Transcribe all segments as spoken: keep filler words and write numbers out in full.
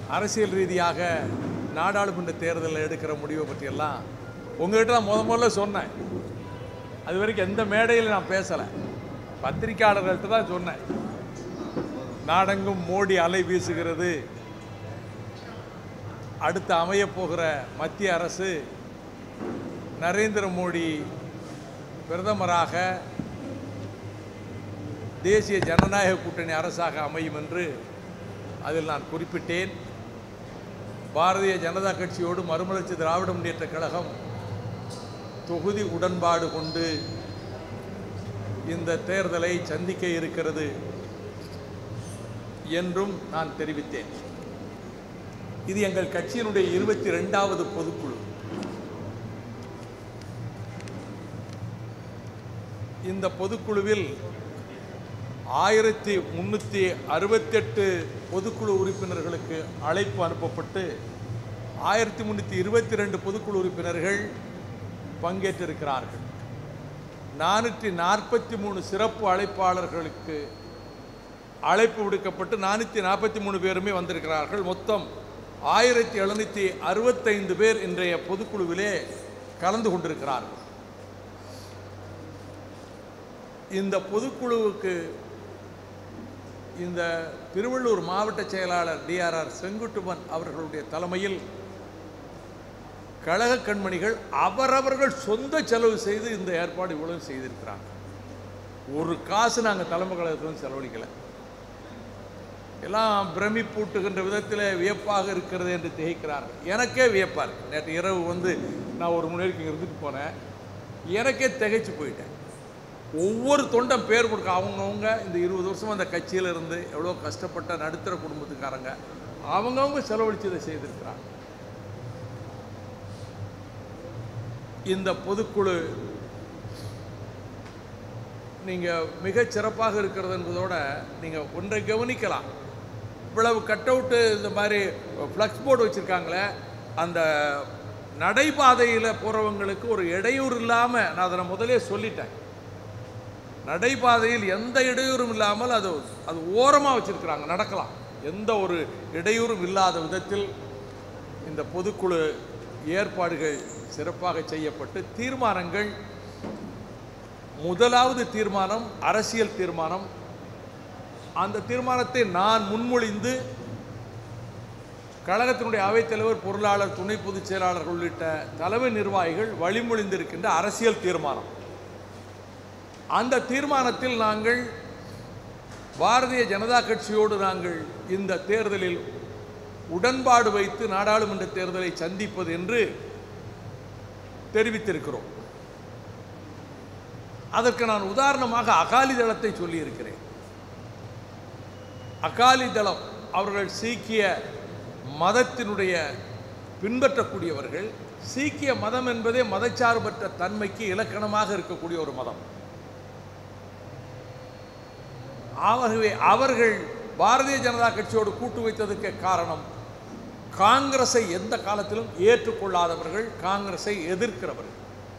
அரசியல் ரீதியாக நாடாளுமன்ற தேர்தலில் எடுக்கிற முடிவை பற்றியெல்லாம் உங்கள்கிட்ட நான் முத முதல்ல சொன்னேன். அது வரைக்கும் எந்த மேடையில் நான் பேசலை, பத்திரிகையாளர்கள்ட்ட தான் சொன்னேன். நாடெங்கும் மோடி அலை வீசுகிறது, அடுத்து அமையப்போகிற மத்திய அரசு நரேந்திர மோடி பிரதமராக தேசிய ஜனநாயக கூட்டணி அரசாக அமையும் என்று அதில் நான் குறிப்பிட்டேன். பாரதிய ஜனதா கட்சியோடு மறுமலர்ச்சி திராவிட முன்னேற்ற கழகம் தொகுதி உடன்பாடு கொண்டு இந்த தேர்தலை சந்திக்க இருக்கிறது என்றும் நான் தெரிவித்தேன். இது எங்கள் கட்சியினுடைய இருபத்தி ரெண்டாவது பொதுக்குழு. இந்த பொதுக்குழுவில் ஆயிரத்தி முன்னூற்றி அறுபத்தெட்டு பொதுக்குழு உறுப்பினர்களுக்கு அழைப்பு அனுப்பப்பட்டு ஆயிரத்தி முன்னூற்றி இருபத்தி ரெண்டு பொதுக்குழு உறுப்பினர்கள் பங்கேற்றிருக்கிறார்கள். நானூற்றி நாற்பத்தி மூணு சிறப்பு அழைப்பாளர்களுக்கு அழைப்பு விடுக்கப்பட்டு நானூற்றி நாற்பத்தி மூணு பேருமே வந்திருக்கிறார்கள். மொத்தம் ஆயிரத்தி எழுநூற்றி அறுபத்தைந்து பேர் இன்றைய பொதுக்குழுவிலே கலந்து கொண்டிருக்கிறார்கள். இந்த பொதுக்குழுவுக்கு இந்த திருவள்ளூர் மாவட்ட செயலாளர் டிஆர்ஆர் செங்குட்டுவன் அவர்களுடைய தலைமையில் கழக கண்மணிகள் அவரவர்கள் சொந்த செலவு செய்து இந்த ஏற்பாடு இவ்வளவு செய்திருக்கிறாங்க. ஒரு காசு நாங்கள் தலைமை கழகத்திலும் செலவழிக்கலை. எல்லாம் பிரமிப்பூட்டுகின்ற விதத்தில் வியப்பாக இருக்கிறது என்று திகைக்கிறார்கள். எனக்கே வியப்பாக இருக்கு. நேற்று இரவு வந்து நான் ஒரு மணி நேரம் இருந்துட்டு போனேன். எனக்கே திகைச்சு போயிட்டேன். ஒவ்வொரு தொண்டம் பேர் கொடுக்க அவங்கவுங்க இந்த இருபது வருஷம் அந்த கட்சியில் இருந்து எவ்வளோ கஷ்டப்பட்ட நடுத்தர குடும்பத்துக்காரங்க அவங்கவுங்க செலவழித்து இதை செய்திருக்கிறாங்க. இந்த பொதுக்குழு நீங்கள் மிகச் சிறப்பாக இருக்கிறது என்பதோட நீங்கள் ஒன்றை கவனிக்கலாம். இவ்வளவு கட் அவுட்டு இந்த மாதிரி ஃப்ளக்ஸ் போர்டு வச்சுருக்காங்களே, அந்த நடைபாதையில் போகிறவங்களுக்கு ஒரு இடையூறு இல்லாமல், நான் அதை முதலே சொல்லிட்டேன், நடைபாதையில் எந்த இடையூறும் இல்லாமல் அது அது ஓரமாக வச்சுருக்கிறாங்க, நடக்கலாம். எந்த ஒரு இடையூறும் இல்லாத விதத்தில் இந்த பொதுக்குழு ஏற்பாடுகள் சிறப்பாக செய்யப்பட்டு தீர்மானங்கள், முதலாவது தீர்மானம் அரசியல் தீர்மானம். அந்த தீர்மானத்தை நான் முன்மொழிந்து கழகத்தினுடைய அவைத்தலைவர், பொருளாளர், துணை பொதுச் செயலாளர்கள் உள்ளிட்ட தலைமை நிர்வாகிகள் வழிமொழிந்திருக்கின்ற அரசியல் தீர்மானம். அந்த தீர்மானத்தில் நாங்கள் பாரதிய ஜனதா கட்சியோடு நாங்கள் இந்த தேர்தலில் உடன்பாடு வைத்து நாடாளுமன்ற தேர்தலை சந்திப்பது என்று தெரிவித்திருக்கிறோம். அதற்கு நான் உதாரணமாக அகாலி தளத்தை சொல்லியிருக்கிறேன். அகாலி தளம் அவர்கள் சீக்கிய மதத்தினுடைய பின்பற்றக்கூடியவர்கள். சீக்கிய மதம் என்பதே மதச்சார்பற்ற தன்மைக்கு இலக்கணமாக இருக்கக்கூடிய ஒரு மதம். ஆகவே அவர்கள் பாரதிய ஜனதா கட்சியோடு கூட்டு வைத்ததற்கு காரணம், காங்கிரஸை எந்த காலத்திலும் ஏற்றுக்கொள்ளாதவர்கள், காங்கிரஸை எதிர்க்கிறவர்கள்.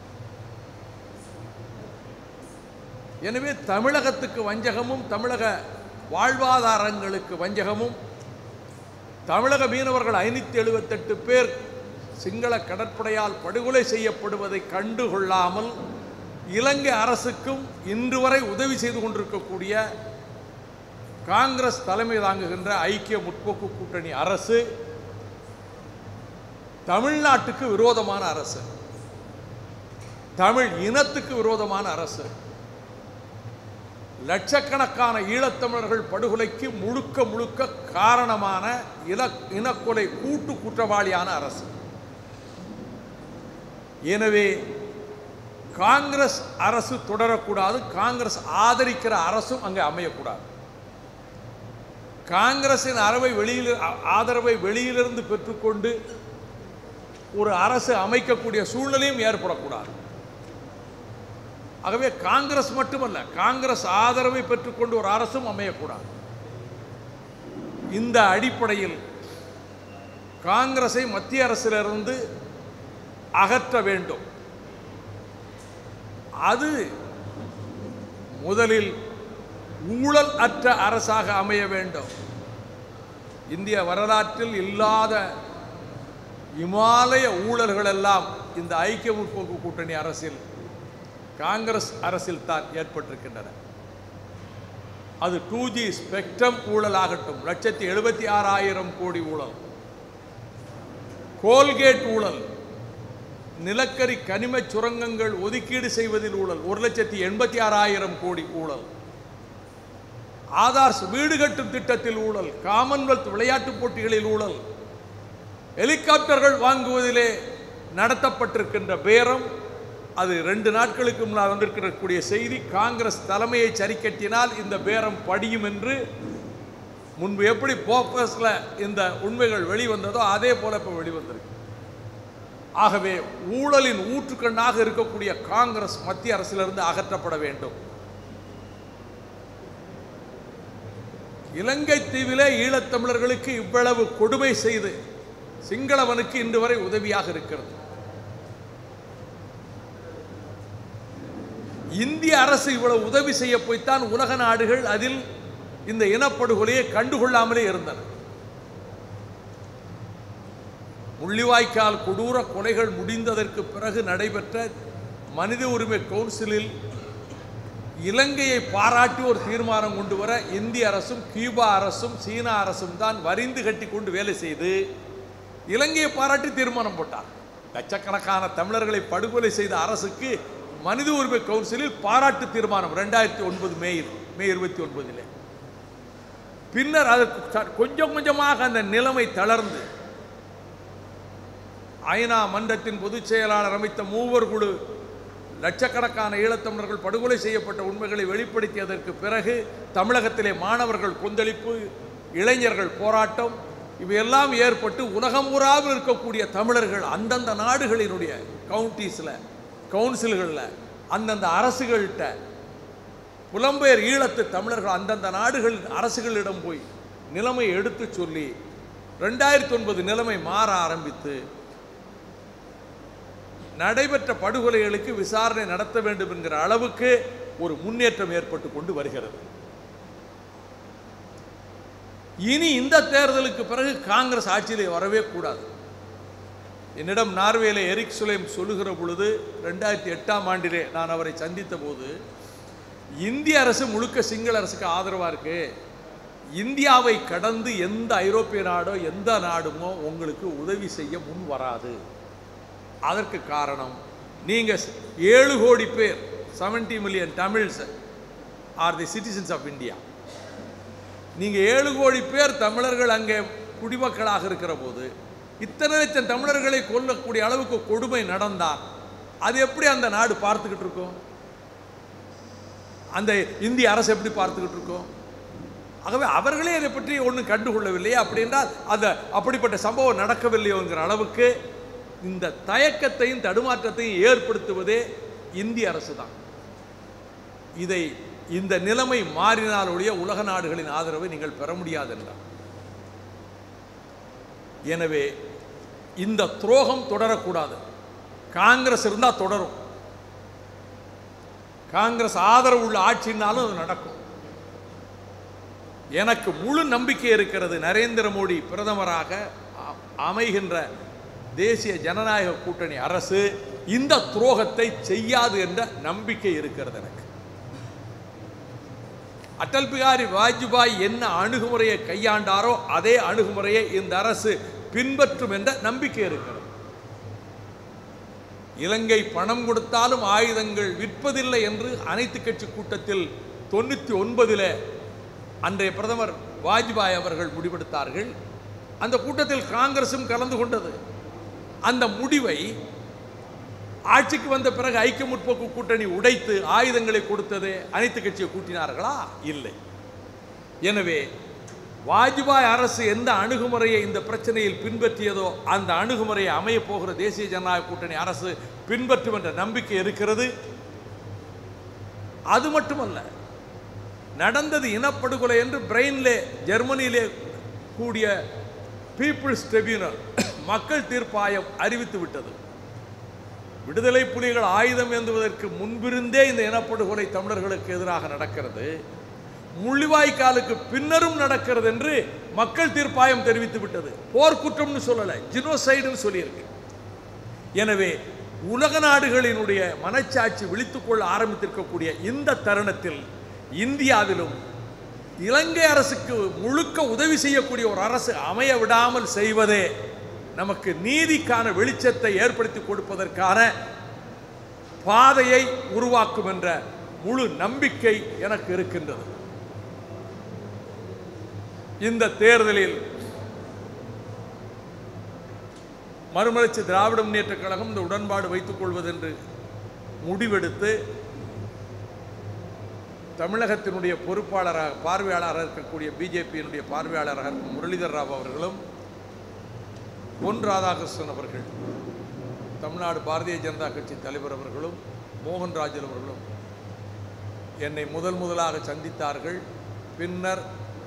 எனவே தமிழகத்துக்கு வஞ்சகமும், தமிழக வாழ்வாதாரங்களுக்கு வஞ்சகமும், தமிழக மீனவர்கள் ஐநூற்றி எழுபத்தெட்டு பேர் சிங்கள கடற்படையால் படுகொலை செய்யப்படுவதை கண்டுகொள்ளாமல் இலங்கை அரசுக்கும் இன்று வரை உதவி செய்து கொண்டிருக்கக்கூடிய காங்கிரஸ் தலைமை தாங்குகின்ற ஐக்கிய முற்போக்கு கூட்டணி அரசு தமிழ்நாட்டுக்கு விரோதமான அரசு, தமிழ் இனத்துக்கு விரோதமான அரசு, லட்சக்கணக்கான ஈழத்தமிழர்கள் படுகொலைக்கு முழுக்க முழுக்க காரணமான இன இனக்கொலை கூட்டு குற்றவாளியான அரசு. எனவே காங்கிரஸ் அரசு தொடரக்கூடாது, காங்கிரஸ் ஆதரிக்கிற அரசும் அங்கே அமையக்கூடாது. காங்கிரசின் அரவை வெளியில் ஆதரவை வெளியிலிருந்து பெற்றுக்கொண்டு ஒரு அரசு அமைக்கக்கூடிய சூழ்நிலையும் ஏற்படக்கூடாது. ஆகவே காங்கிரஸ் மட்டுமல்ல, காங்கிரஸ் ஆதரவை பெற்றுக்கொண்டு ஒரு அரசும் அமையக்கூடாது. இந்த அடிப்படையில் காங்கிரஸை மத்திய அரசிலிருந்து அகற்ற வேண்டும். அது முதலில் ஊழல் அற்ற அரசாக அமைய வேண்டும். இந்திய வரலாற்றில் இல்லாத இமாலய ஊழல்கள் எல்லாம் இந்த ஐக்கிய முற்போக்கு கூட்டணி அரசில், காங்கிரஸ் அரசில் தான் ஏற்பட்டிருக்கின்றன. அது டூ ஜி ஸ்பெக்ட்ரம் ஊழல் ஆகட்டும், லட்சத்தி எழுபத்தி ஆறாயிரம் கோடி ஊழல், கோல்கேட் ஊழல், நிலக்கரி கனிம சுரங்கங்கள் ஒதுக்கீடு செய்வதில் ஊழல் ஒரு லட்சத்தி எண்பத்தி ஆறாயிரம் கோடி ஊழல், ஆதார் வீடு கட்டும் திட்டத்தில் ஊழல், காமன்வெல்த் விளையாட்டுப் போட்டிகளில் ஊழல், ஹெலிகாப்டர்கள் வாங்குவதிலே நடத்தப்பட்டிருக்கின்ற பேரம், அது ரெண்டு நாட்களுக்கு முன்னால் வந்திருக்கக்கூடிய செய்தி. காங்கிரஸ் தலைமையை சரிக்கட்டினால் இந்த பேரம் படியும் என்று முன்பு எப்படி போக்கஸ்ல இந்த உண்மைகள் வெளிவந்ததோ அதே போல இப்போ வெளிவந்திருக்கு. ஆகவே ஊழலின் ஊற்றுக்கண்ணாக இருக்கக்கூடிய காங்கிரஸ் மத்திய அரசிலிருந்து அகற்றப்பட வேண்டும். இலங்கை தீவிலே ஈழத்தமிழர்களுக்கு இவ்வளவு கொடுமை செய்து சிங்களவனுக்கு இன்று வரை உதவியாக இருக்கிறது. இந்திய அரசு இவ்வளவு உதவி செய்ய போய்த்தான் உலக நாடுகள் அதில் இந்த இனப்படுகொலையை கண்டுகொள்ளாமலே இருந்தன. முள்ளிவாய்க்கால் கொடூர கொலைகள் முடிந்ததற்கு பிறகு நடைபெற்ற மனித உரிமை கவுன்சிலில் இலங்கையை பாராட்டி ஒரு தீர்மானம் கொண்டு வர இந்திய அரசும் கியூபா அரசும் சீனா அரசும் தான் வரிந்து கட்டி கொண்டு வேலை செய்து இலங்கையை பாராட்டி தீர்மானம் போட்டார். லட்சக்கணக்கான தமிழர்களை படுகொலை செய்த அரசுக்கு மனித உரிமை கவுன்சிலில் பாராட்டு தீர்மானம் ரெண்டாயிரத்தி ஒன்பது மேயில் மே இருபத்தி ஒன்பதிலே. பின்னர் அதற்கு கொஞ்சம் கொஞ்சமாக அந்த நிலைமை தளர்ந்து ஐநா மன்றத்தின் பொதுச் செயலாளர் அமைத்த மூவர் குழு லட்சக்கணக்கான ஈழத்தமிழர்கள் படுகொலை செய்யப்பட்ட உண்மைகளை வெளிப்படுத்தியதற்கு பிறகு தமிழகத்திலே மாணவர்கள் கொந்தளிப்பு, இளைஞர்கள் போராட்டம் இவையெல்லாம் ஏற்பட்டு உலகம் ஊராவில் இருக்கக்கூடிய தமிழர்கள் அந்தந்த நாடுகளினுடைய கவுண்டிஸில் கவுன்சில்களில் அந்தந்த அரசுகள்கிட்ட புலம்பெயர் ஈழத்து தமிழர்கள் அந்தந்த நாடுகள் அரசுகளிடம் போய் நிலைமை எடுத்து சொல்லி ரெண்டாயிரத்தி ஒன்பது நிலைமை மாற ஆரம்பித்து நடைபெற்ற படுகொலைகளுக்கு விசாரணை நடத்த வேண்டும் என்கிற அளவுக்கு ஒரு முன்னேற்றம் ஏற்பட்டு கொண்டு வருகிறது. இனி இந்த தேர்தலுக்கு பிறகு காங்கிரஸ் ஆட்சியிலே வரவே கூடாது. என்னிடம் நார்வேல எரிக் சுலேம் சொல்லுகிற பொழுது ரெண்டாயிரத்தி எட்டாம் ஆண்டிலே நான் அவரை சந்தித்த போது, இந்திய அரசு முழுக்க சிங்கள அரசுக்கு ஆதரவாக இருக்கு, இந்தியாவை கடந்து எந்த ஐரோப்பிய நாடோ எந்த நாடுமோ உங்களுக்கு உதவி செய்ய முன் வராது. அதற்கு காரணம் நீங்கள் ஏழு கோடி பேர் seventy million Tamils are the citizens of India. நீங்கள் ஏழு கோடி பேர் தமிழர்கள் அங்கே குடிமக்களாக இருக்கிற போது இத்தனை லட்சம் தமிழர்களை கொல்லக்கூடிய அளவுக்கு கொடுமை நடந்தால் அது எப்படி அந்த நாடு பார்த்துக்கிட்டு இருக்கோம்? அந்த இந்திய அரசு எப்படி பார்த்துக்கிட்டு இருக்கோம்? ஆகவே அவர்களே அதை பற்றி ஒன்றும் கண்டுகொள்ளவில்லையே அப்படின்றால் அது அப்படிப்பட்ட சம்பவம் நடக்கவில்லையோங்கிற அளவுக்கு இந்த தயக்கத்தையும் தடுமாற்றத்தையும் ஏற்படுத்துவதே இந்திய அரசு தான். இதை இந்த நிலைமை மாறினாலுடைய உலக நாடுகளின் ஆதரவை நீங்கள் பெற முடியாது என்றார். எனவே இந்த துரோகம் தொடரக்கூடாது. காங்கிரஸ் இருந்தால் தொடரும். காங்கிரஸ் ஆதரவு உள்ள ஆட்சினாலும் அது நடக்கும். எனக்கு முழு நம்பிக்கை இருக்கிறது. நரேந்திர மோடி பிரதமராக அமைகின்ற தேசிய ஜனநாயக கூட்டணி அரசு இந்த துரோகத்தை செய்யாது என்ற நம்பிக்கை இருக்கிறது எனக்கு. அடல் பிகாரி வாஜ்பாய் என்ன அணுகுமுறையை கையாண்டாரோ அதே அணுகுமுறையை இந்த அரசு பின்பற்றும் என்ற நம்பிக்கை இருக்கிறது. இலங்கை பணம் கொடுத்தாலும் ஆயுதங்கள் விற்பதில்லை என்று அனைத்து கட்சி கூட்டத்தில் தொண்ணூற்றி ஒன்பதில் அன்றைய பிரதமர் வாஜ்பாய் அவர்கள் முடிவெடுத்தார்கள். அந்த கூட்டத்தில் காங்கிரசும் கலந்து கொண்டது. அந்த முடிவை ஆட்சிக்கு வந்த பிறகு ஐக்கிய முற்போக்கு கூட்டணி உடைத்து ஆயுதங்களை கொடுத்தது அனைத்து கட்சியை கூட்டினார்களா? இல்லை. எனவே வாஜ்பாய் அரசு எந்த அணுகுமுறையை இந்த பிரச்சனையில் பின்பற்றியதோ அந்த அணுகுமுறையை அமைய போகிற தேசிய ஜனநாயக கூட்டணி அரசு பின்பற்றும் என்ற நம்பிக்கை இருக்கிறது. அது மட்டுமல்ல, நடந்தது இனப்படுகொலை என்று பிரெயின்லே ஜெர்மனியிலே கூடிய பீப்புள்ஸ் ட்ரிபியூனல் மக்கள் தீர்ப்பாயம் அறிவித்து விட்டது. விடுதலை புலிகள் ஆயுதம் ஏந்துவதற்கு முன்பிருந்தே இந்த இனப்படுகொலை தமிழர்களுக்கு எதிராக நடக்கிறது. முள்ளிவாய்க்காலுக்கு பின்னரும் நடக்கிறது என்று மக்கள் தீர்ப்பாயம் தெரிவித்து விட்டது. போர்க்குற்றம்னு சொல்லலை, ஜினோசைடுன்னு சொல்லியிருக்கு. எனவே உலக நாடுகளினுடைய மனச்சாட்சி விழித்துக்கொள்ள ஆரம்பித்திருக்கக்கூடிய இந்த தருணத்தில் இந்தியாவிலும் இலங்கை அரசுக்கு முழுக்க உதவி செய்யக்கூடிய ஒரு அரசு அமைய விடாமல் செய்வதே நமக்கு நீதிக்கான வெளிச்சத்தை ஏற்படுத்தி கொடுப்பதற்கான பாதையை உருவாக்கும் என்ற முழு நம்பிக்கை எனக்கு இருக்கின்றது. இந்த தேர்தலில் மறுமலர்ச்சி திராவிட முன்னேற்ற கழகம் இந்த உடன்பாடு வைத்துக் கொள்வது என்று முடிவெடுத்து தமிழகத்தினுடைய பொறுப்பாளராக பார்வையாளராக இருக்கக்கூடிய பிஜேபியினுடைய பார்வையாளராக இருக்கும் முரளிதர் ராவ் அவர்களும் பொன் ராதாகிருஷ்ணன் அவர்கள் தமிழ்நாடு பாரதிய ஜனதா கட்சி தலைவர் அவர்களும் மோகன்ராஜன் அவர்களும் என்னை முதல் முதலாக சந்தித்தார்கள். பின்னர்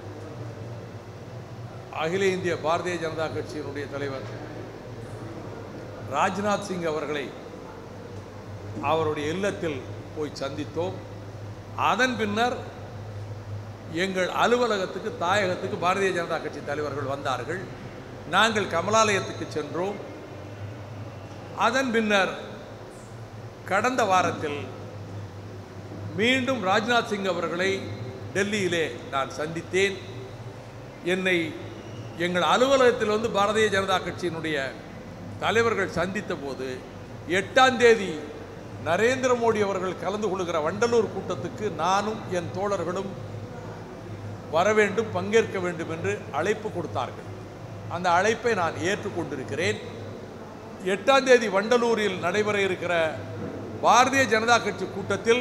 அகில இந்திய பாரதிய ஜனதா கட்சியினுடைய தலைவர் ராஜ்நாத் சிங் அவர்களை அவருடைய இல்லத்தில் போய் சந்தித்தோம். அதன் பின்னர் எங்கள் அலுவலகத்துக்கு தாயகத்துக்கு பாரதிய ஜனதா கட்சி தலைவர்கள் வந்தார்கள். நாங்கள் கமலாலயத்துக்கு சென்றோம். அதன் பின்னர் கடந்த வாரத்தில் மீண்டும் ராஜ்நாத் சிங் அவர்களை டெல்லியிலே நான் சந்தித்தேன். என்னை எங்கள் அலுவலகத்தில் வந்து பாரதிய ஜனதா கட்சியினுடைய தலைவர்கள் சந்தித்த போது எட்டாம் தேதி நரேந்திர மோடி அவர்கள் கலந்து கொள்கிற வண்டலூர் கூட்டத்துக்கு நானும் என் தோழர்களும் வர வேண்டும், பங்கேற்க வேண்டும் என்று அழைப்பு கொடுத்தார்கள். அந்த அழைப்பை நான் ஏற்றுக்கொண்டிருக்கிறேன். எட்டாம் தேதி வண்டலூரில் நடைபெற இருக்கிற பாரதிய ஜனதா கட்சி கூட்டத்தில்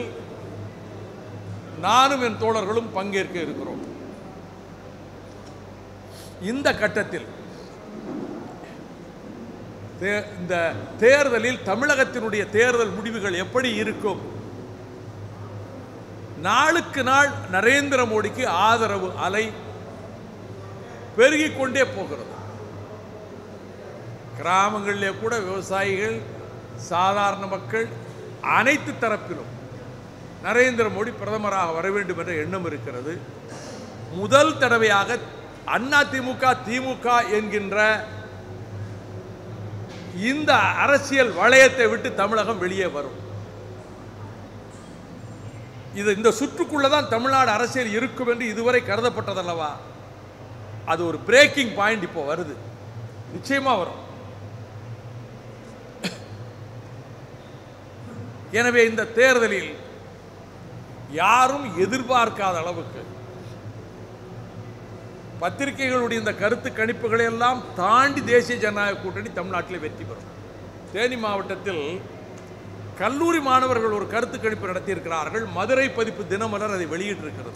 நானும் என் தோழர்களும் பங்கேற்க இருக்கிறோம். இந்த கட்டத்தில் இந்த தேர்தலில் தமிழகத்தினுடைய தேர்தல் முடிவுகள் எப்படி இருக்கும்? நாளுக்கு நாள் நரேந்திர மோடிக்கு ஆதரவு அலை பெருகிக் கொண்டே போகிறது. கிராமங்களிலே கூட விவசாயிகள், சாதாரண மக்கள், அனைத்து தரப்பிலும் நரேந்திர மோடி பிரதமராக வர வேண்டும் என்ற எண்ணம் இருக்கிறது. முதல் தடவையாக அண்ணா திமுக திமுக என்கின்ற இந்த அரசியல் வளையத்தை விட்டு தமிழகம் வெளியே வரும். இது இந்த சுற்றுக்குள்ளதான் தமிழ்நாடு அரசியல் இருக்கும் என்று இதுவரை கருதப்பட்டதல்லவா? அது ஒரு பிரேக்கிங் பாயிண்ட் இப்போ வருது, நிச்சயமா வரும். எனவே இந்த தேர்தலில் யாரும் எதிர்பார்க்காத அளவுக்கு பத்திரிகைகளுடைய இந்த கருத்து கணிப்புகளை எல்லாம் தாண்டி தேசிய ஜனநாயக கூட்டணி தமிழ்நாட்டில் வெற்றி பெறும். தேனி மாவட்டத்தில் கல்லூரி மாணவர்கள் ஒரு கருத்து கணிப்பு நடத்தியிருக்கிறார்கள். மதுரை பதிப்பு தினமலர் அதை வெளியிட்டிருக்கிறது.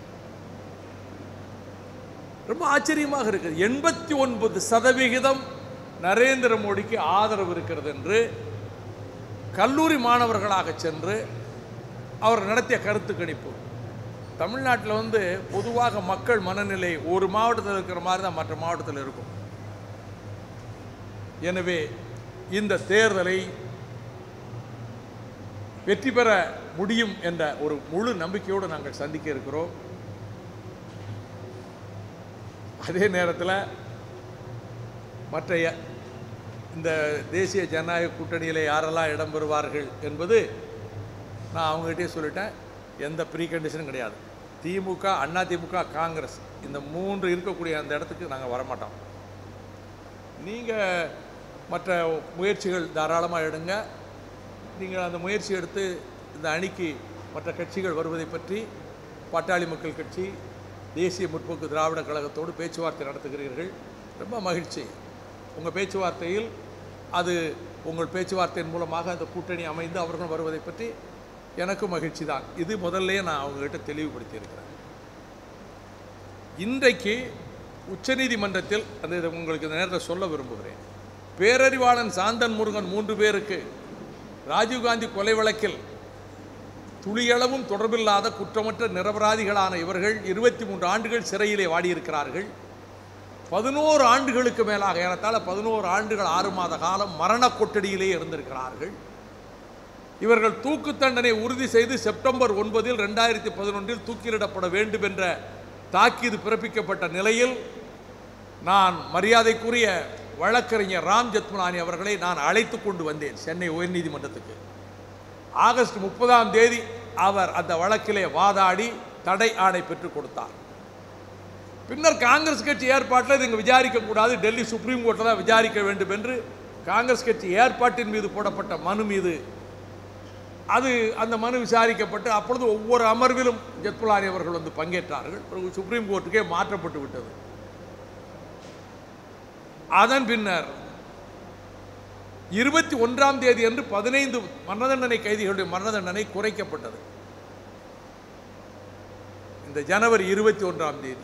ரொம்ப ஆச்சரியமாக இருக்குது. எண்பத்தி ஒன்பது சதவிகிதம் நரேந்திர மோடிக்கு ஆதரவு இருக்கிறது என்று கல்லூரி மாணவர்களாக சென்று அவர் நடத்திய கருத்து கணிப்பு. தமிழ்நாட்டில் வந்து பொதுவாக மக்கள் மனநிலை ஒரு மாவட்டத்தில் இருக்கிற மாதிரி தான் மற்ற மாவட்டத்தில் இருக்கும். எனவே இந்த தேர்தலை வெற்றி பெற முடியும் என்ற ஒரு முழு நம்பிக்கையோடு நாங்கள் சந்திக்க இருக்கிறோம். அதே நேரத்தில் மற்ற இந்த தேசிய ஜனநாயக கூட்டணியில் யாரெல்லாம் இடம்பெறுவார்கள் என்பது நான் அவங்ககிட்டே சொல்லிட்டேன். எந்த ப்ரீ கண்டிஷனும் கிடையாது. திமுக, அண்ணா திமுக, காங்கிரஸ் இந்த மூன்று இருக்கக்கூடிய அந்த இடத்துக்கு நாங்கள் வரமாட்டோம். நீங்கள் மற்ற முயற்சிகள் தாராளமாக எடுங்க. நீங்கள் அந்த முயற்சி எடுத்து இந்த அணிக்கு மற்ற கட்சிகள் வருவதை பற்றி பாட்டாளி மக்கள் கட்சி, தேசிய முற்போக்கு திராவிட கழகத்தோடு பேச்சுவார்த்தை நடத்துகிறீர்கள். ரொம்ப மகிழ்ச்சி. உங்கள் பேச்சுவார்த்தையில் அது உங்கள் பேச்சுவார்த்தையின் மூலமாக அந்த கூட்டணி அமைந்து அவர்கள் வருவதை பற்றி எனக்கும் மகிழ்ச்சி தான். இது முதல்லையே நான் அவங்ககிட்ட தெளிவுபடுத்தியிருக்கிறேன். இன்றைக்கு உச்சநீதிமன்றத்தில் அந்த உங்களுக்கு இந்த நேரத்தில் சொல்ல விரும்புகிறேன். பேரறிவாளன் சாந்தன் முருகன் மூன்று பேருக்கு ராஜீவ்காந்தி கொலை வழக்கில் துளியளவும் தொடர்பில்லாத குற்றமற்ற நிரபராதிகளான இவர்கள் இருபத்தி மூன்று ஆண்டுகள் சிறையிலே வாடியிருக்கிறார்கள். பதினோரு ஆண்டுகளுக்கு மேலாக ஏறத்தாழ பதினோரு ஆண்டுகள் ஆறு மாத காலம் மரண கொட்டடியிலே இருந்திருக்கிறார்கள். இவர்கள் தூக்கு தண்டனை உறுதி செய்து செப்டம்பர் ஒன்பதில் ரெண்டாயிரத்தி பதினொன்றில் தூக்கிலிடப்பட வேண்டும் என்ற தாக்கீது பிறப்பிக்கப்பட்ட நிலையில் நான் மரியாதைக்குரிய வழக்கறிஞர் ராம் ஜெத்மலானி அவர்களை நான் அழைத்து கொண்டு வந்தேன் சென்னை உயர்நீதிமன்றத்துக்கு. ஆகஸ்ட் முப்பதாம் தேதி அவர் அந்த வழக்கிலே வாதாடி தடை ஆணை பெற்றுக் கொடுத்தார். பின்னர் காங்கிரஸ் கட்சி ஏற்பாட்டில் இது இங்கே விசாரிக்க கூடாது, டெல்லி சுப்ரீம் கோர்ட்டில் தான் விசாரிக்க வேண்டும் என்று காங்கிரஸ் கட்சி ஏற்பாட்டின் மீது போடப்பட்ட மனு மீது அது அந்த மனு விசாரிக்கப்பட்டு அப்பொழுது ஒவ்வொரு அமர்விலும் ஜெத்மலானி அவர்கள் வந்து பங்கேற்றார்கள். பிறகு சுப்ரீம் கோர்ட்டுக்கே மாற்றப்பட்டு விட்டது. அதன் பின்னர் இருபத்தி ஒன்றாம் தேதி அன்று பதினைந்து மரண தண்டனை கைதிகளுடைய மரண தண்டனை குறைக்கப்பட்டது. இந்த ஜனவரி இருபத்தி ஒன்றாம் தேதி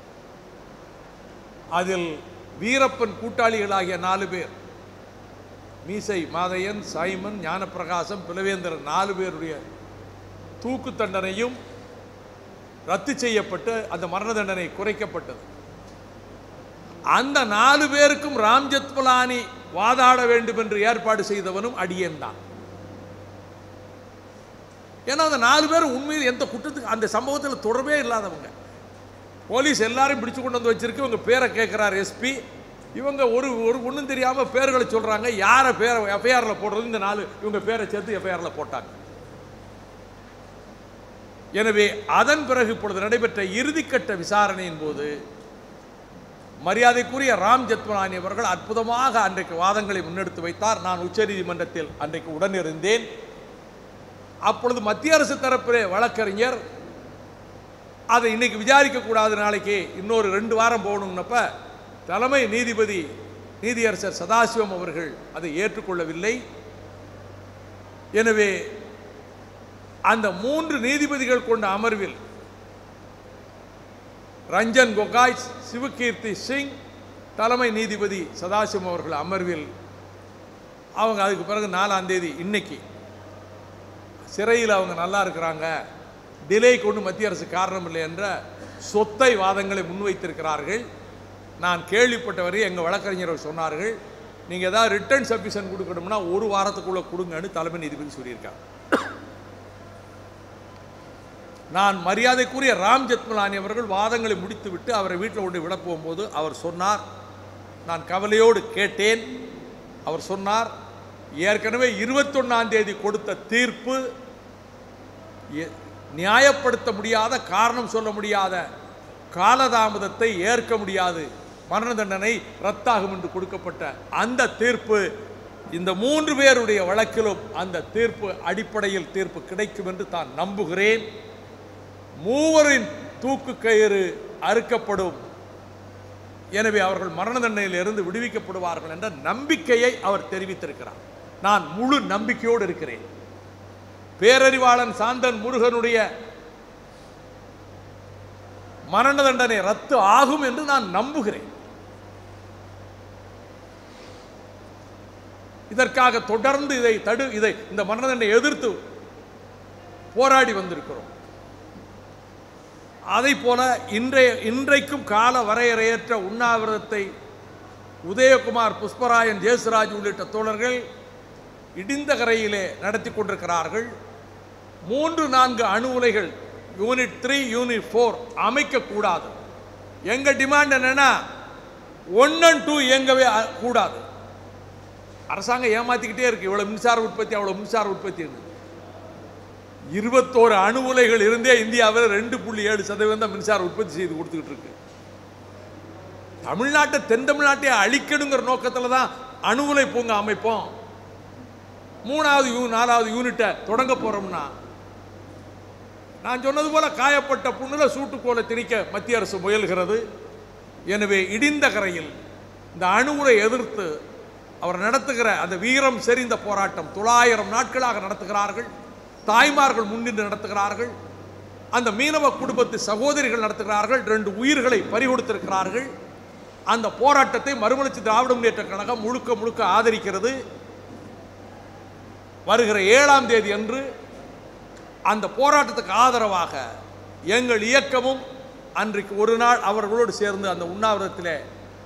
அதில் வீரப்பன் கூட்டாளிகளாகிய நாலு பேர், மீசை மாதையன், சைமன், ஞானப்பிரகாசம், பிளவேந்திரன் நாலு பேருடைய தூக்கு தண்டனையும் ரத்து செய்யப்பட்டு அந்த மரண தண்டனை குறைக்கப்பட்டது. அந்த நாலு பேருக்கும் ராம் ஜெத்மலானி வாதாட வேண்டும் என்று ஏற்பாடு செய்தவனும் அடியேன் தான். ஏன்னா அந்த நாலு பேர் உண்மையில் எந்த குற்றத்துக்கு அந்த சம்பவத்தில் தொடர்பே இல்லாதவங்க. போலீஸ் எல்லாரையும் பிடிச்சு கொண்டு வந்து வச்சிருக்கு. இவங்க பேரை கேட்குறார் எஸ்பி. இவங்க ஒரு ஒரு ஒன்றும் தெரியாமல் பேர்களை சொல்கிறாங்க. யாரை பேரை எஃப்ஐஆரில் போடுறது இந்த நாலு இவங்க பேரை சேர்த்து எஃப்ஐஆரில் போட்டாங்க. எனவே அதன் பிறகு இப்பொழுது நடைபெற்ற இறுதிக்கட்ட விசாரணையின் போது மரியாதைக்குரிய ராம் ஜெத்மலானி அவர்கள் அற்புதமாக அன்றைக்கு வாதங்களை முன்னெடுத்து வைத்தார். நான் உச்சநீதிமன்றத்தில் அன்றைக்கு உடனிருந்தேன். அப்பொழுது மத்திய அரசு தரப்பிலே வழக்கறிஞர் அதை இன்னைக்கு விசாரிக்கக்கூடாது, நாளைக்கு இன்னொரு ரெண்டு வாரம் போகணும்னப்ப தலைமை நீதிபதி நீதியரசர் சதாசிவம் அவர்கள் அதை ஏற்றுக்கொள்ளவில்லை. எனவே அந்த மூன்று நீதிபதிகள் கொண்ட அமர்வில் ரஞ்சன் கோகாய், சிவகீர்த்தி சிங், தலைமை நீதிபதி சதாசிவம் அவர்கள் அமர்வில் அவங்க அதுக்கு பிறகு நாலாம் தேதி இன்னைக்கு சிறையில் அவங்க நல்லா இருக்கிறாங்க, டிலே கொண்டு மத்திய அரசு காரணம் இல்லை என்ற சொத்தை வாதங்களை முன்வைத்திருக்கிறார்கள். நான் கேள்விப்பட்ட வரை எங்கள் வழக்கறிஞர்கள் சொன்னார்கள், நீங்கள் ஏதாவது ரிட்டர்ன் சப்மிஷன் கொடுக்கணும்னா ஒரு வாரத்துக்குள்ளே கொடுங்கன்னு தலைமை நீதிபதி சொல்லியிருக்காங்க. நான் மரியாதைக்குரிய ராம் ஜெத்மலானி அவர்கள் வாதங்களை முடித்துவிட்டு அவரை வீட்டில் கொண்டு விட போகும்போது அவர் சொன்னார், நான் கவலையோடு கேட்டேன். அவர் சொன்னார், ஏற்கனவே இருபத்தொன்னாம் தேதி கொடுத்த தீர்ப்பு நியாயப்படுத்த முடியாத, காரணம் சொல்ல முடியாத காலதாமதத்தை ஏற்க முடியாது, மரண தண்டனை ரத்தாகும் என்று கொடுக்கப்பட்ட அந்த தீர்ப்பு இந்த மூன்று பேருடைய வழக்கிலும் அந்த தீர்ப்பு அடிப்படையில் தீர்ப்பு கிடைக்கும் என்று தான் நம்புகிறேன். மூவரின் தூக்கு கயிறு அறுக்கப்படும், எனவே அவர்கள் மரண தண்டனையில் இருந்து விடுவிக்கப்படுவார்கள் என்ற நம்பிக்கையை அவர் தெரிவித்திருக்கிறார். நான் முழு நம்பிக்கையோடு இருக்கிறேன். பேரறிவாளன் சாந்தன் முருகனுடைய மரண தண்டனை ரத்து ஆகும் என்று நான் நம்புகிறேன். இதற்காக தொடர்ந்து இதை தடு இதை இந்த மரண தண்டனை எதிர்த்து போராடி வந்திருக்கிறோம். அதை போல இன்றைய இன்றைக்கும் கால வரையறையற்ற உண்ணாவிரதத்தை உதயகுமார், புஷ்பராயன், ஜேசுராஜ் உள்ளிட்ட தோழர்கள் இடிந்த கரையிலே நடத்தி கொண்டிருக்கிறார்கள். மூன்று நான்கு அணு உலைகள் யூனிட் த்ரீ யூனிட் ஃபோர் அமைக்கக்கூடாது. எங்கள் டிமாண்ட் என்னன்னா ஒன் அண்ட் டூ இயங்கவே கூடாது. அரசாங்கம் ஏமாத்திக்கிட்டே இருக்கு, இவ்வளோ மின்சார உற்பத்தி அவ்வளோ மின்சார உற்பத்தி. இருபத்தோரு அணு உலைகள் இருந்தே இந்தியாவில் ரெண்டு புள்ளி ஏழு சதவீதம் மின்சார உற்பத்தி செய்து கொடுத்துக்கிட்டு இருக்கு. தமிழ்நாட்டை தென் தமிழ்நாட்டை அழிக்கணுங்கிற நோக்கத்தில் தான் அணு உலை பூங்கா அமைப்போம். மூணாவது யூ நாலாவது யூனிட்டை தொடங்க போறோம்னா நான் சொன்னது போல காயப்பட்ட புண்ணில் சூட்டுக்கோலை திணிக்க மத்திய அரசு முயல்கிறது. எனவே இடிந்த கரையில் இந்த அணு உலை எதிர்த்து அவர் நடத்துகிற அந்த வீரம் செறிந்த போராட்டம் தொள்ளாயிரம் நாட்களாக நடத்துகிறார்கள். தாய்மார்கள் முன்னின்று நடத்துகிறார்கள். அந்த மீனவ குடும்பத்து சகோதரிகள் நடத்துகிறார்கள். ரெண்டு உயிர்களை பறிகொடுத்திருக்கிறார்கள். அந்த போராட்டத்தை மறுமலர்ச்சி திராவிட முன்னேற்ற கழகம் முழுக்க முழுக்க ஆதரிக்கிறது. வருகிற ஏழாம் தேதி அன்று அந்த போராட்டத்துக்கு ஆதரவாக எங்கள் இயக்கமும் அன்றைக்கு ஒரு நாள் அவர்களோடு சேர்ந்து அந்த உண்ணாவிரதத்தில்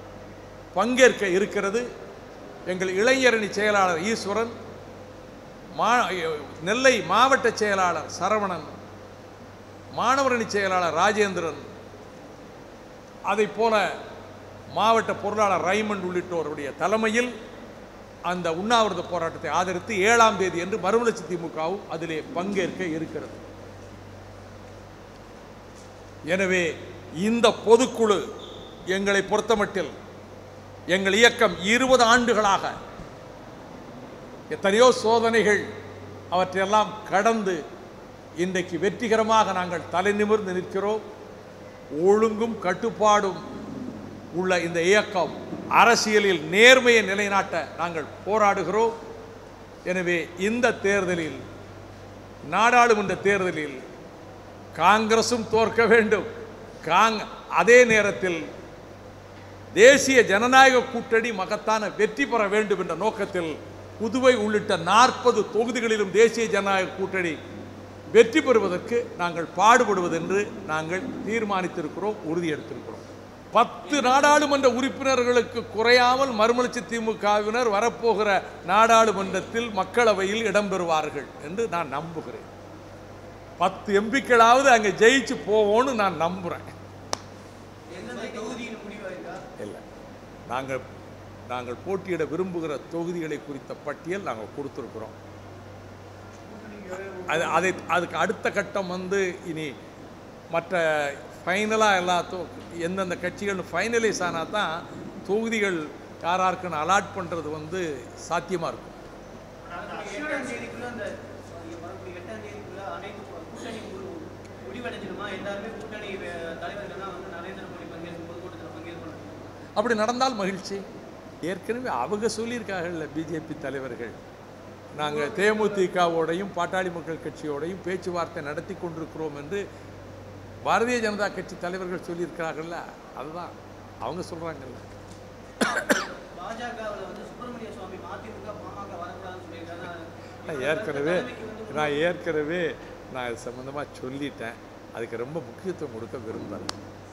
பங்கேற்க இருக்கிறது. எங்கள் இளைஞரணி செயலாளர் ஈஸ்வரன், மா நெல்லை மாவட்ட செயலாளர் சரவணன், மாணவரணி செயலாளர் ராஜேந்திரன், அதை போல மாவட்ட பொருளாளர் ரைமண்ட் உள்ளிட்டோருடைய தலைமையில் அந்த உண்ணாவிரத போராட்டத்தை ஆதரித்து ஏழாம் தேதி என்று மறுமலர்ச்சி திமுகவும் அதிலே பங்கேற்க இருக்கிறது. எனவே இந்த பொதுக்குழு எங்களை பொறுத்தமட்டில் எங்கள் இயக்கம் இருபது ஆண்டுகளாக எத்தனையோ சோதனைகள் அவற்றையெல்லாம் கடந்து இன்றைக்கு வெற்றிகரமாக நாங்கள் தலை நிமிர்ந்து நிற்கிறோம். ஒழுங்கும் கட்டுப்பாடும் உள்ள இந்த இயக்கம் அரசியலில் நேர்மையை நிலைநாட்ட நாங்கள் போராடுகிறோம். எனவே இந்த தேர்தலில், நாடாளுமன்ற தேர்தலில் காங்கிரசும் தோற்க வேண்டும், காங் அதே நேரத்தில் தேசிய ஜனநாயக கூட்டணி மகத்தான வெற்றி பெற வேண்டும் என்ற நோக்கத்தில் புதுவை உள்ளிட்ட நாற்பது தொகுதிகளிலும் தேசிய ஜனநாயக கூட்டணி வெற்றி பெறுவதற்கு நாங்கள் பாடுபடுவதென்று நாங்கள் தீர்மானித்திருக்கிறோம், உறுதியெடுத்திருக்கிறோம். பத்து நாடாளுமன்ற உறுப்பினர்களுக்கு குறையாமல் மறுமலர்ச்சி திமுகவினர் வரப்போகிற நாடாளுமன்றத்தில் மக்களவையில் இடம்பெறுவார்கள் என்று நான் நம்புகிறேன். பத்து எம்பிக்களாவது அங்கே ஜெயிச்சு போவோன்னு நான் நம்புகிறேன். இல்லை, நாங்கள் நாங்கள் போட்டியிட விரும்புகிற தொகுதிகளை குறித்த பட்டியல் நாங்கள் கொடுத்துருக்குறோம். அது அதை அதுக்கு அடுத்த கட்டம் வந்து இனி மற்ற ஃபைனலாக எல்லாத்தும் எந்தெந்த கட்சிகள் ஃபைனலைஸ் ஆனால் தான் தொகுதிகள் யாராருக்குன்னு அலாட் பண்ணுறது வந்து சாத்தியமாக இருக்கும். அப்படி நடந்தால் மகிழ்ச்சி. ஏற்கனவே அவங்க சொல்லியிருக்காங்கல்ல பிஜேபி தலைவர்கள், நாங்கள் தேமுதிகவோடையும் பாட்டாளி மக்கள் கட்சியோடையும் பேச்சுவார்த்தை நடத்தி கொண்டிருக்கிறோம் என்று பாரதிய ஜனதா கட்சி தலைவர்கள் சொல்லியிருக்கிறார்கள்ல, அதுதான் அவங்க சொல்கிறாங்கல்ல. ஏற்கனவே நான் ஏற்கனவே நான் இது சம்மந்தமாக சொல்லிட்டேன். அதுக்கு ரொம்ப முக்கியத்துவம் கொடுக்க விரும்புகிறேன்.